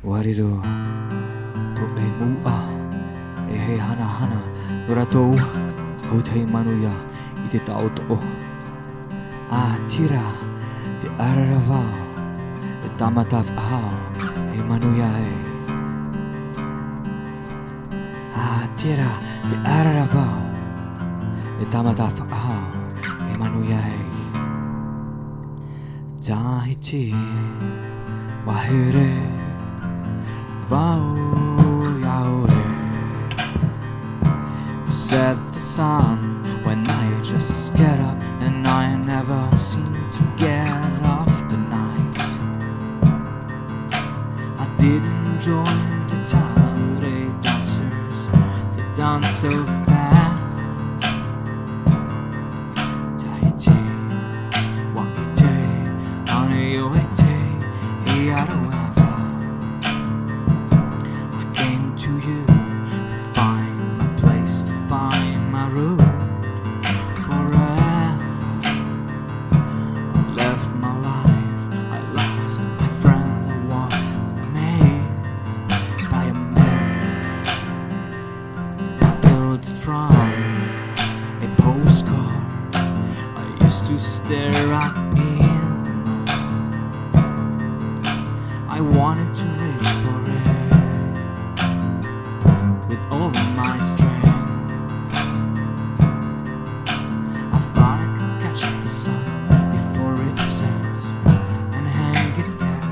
Wariru to e mua e he hana hana ora tou o te manuia I te tau to'o a tira te ararava e tamataf ahau e manuia e a tira te ararava e tamataf ahau e manuia e Tahiti wahere Vau yaure Set the sun when I just get up and I never seem to get off the night I didn't join the Taure dancers They dance so fast Tahiti Waite Ane yoete Hiaroa to you to find my place, to find my road forever. I left my life, I lost my friends, I was made by a myth. I built it from a postcard I used to stare at in the north. I wanted to reach for it with all of my strength I thought I could catch the sun before it sets and hang it there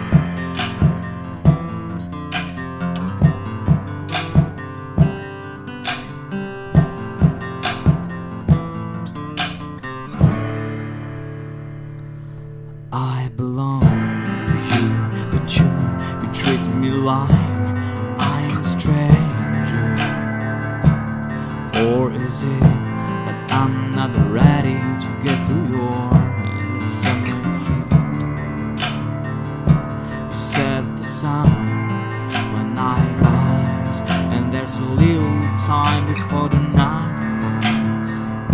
I belong to you, but you treat me like I'm strange Or is it that I'm not ready to get through your summer heat? You said the sun when night rise And there's a little time before the night falls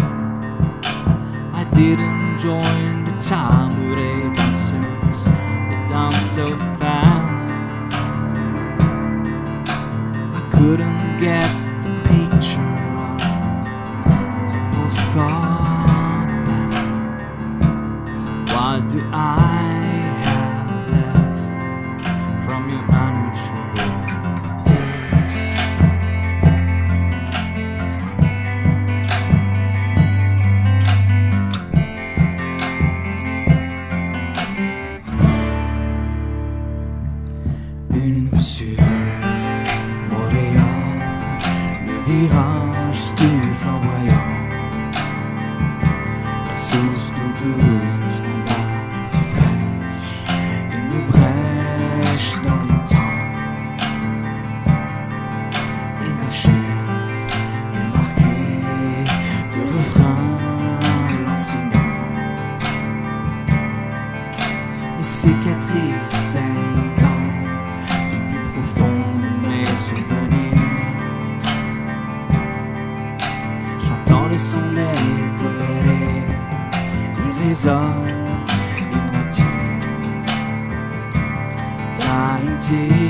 I didn't join the Taure dancers They dance so fast I couldn't get the picture What do I have left from your unreachable days? Une vue sur Montréal, le virage du flamboyant Source d'eau douce, en bas, si fraîche Une brèche dans le temps Et ma chair est marquée de refrains lancinants Mes cicatrices saignent du plus profond de mes souvenirs J'entends le son des polérés résonne, il m'attire Tahiti